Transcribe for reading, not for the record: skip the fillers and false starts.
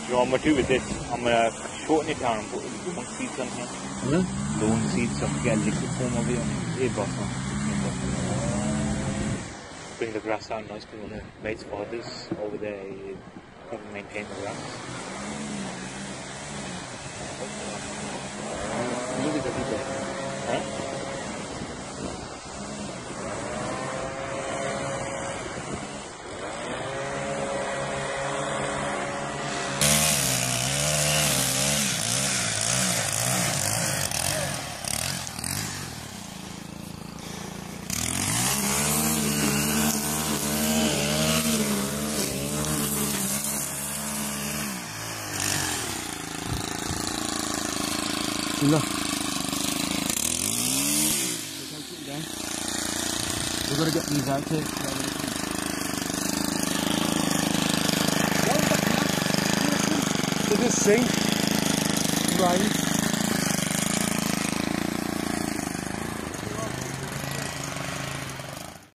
No, I'm too with this. I'm shorten it down and put long seats on here. Long seats on, get a liquid form of it on it. Bring the grass out nice because one of the mate's fathers over there, he doesn't maintain the grass. Huh? Look. We've got to get these out here. They just sink. Right.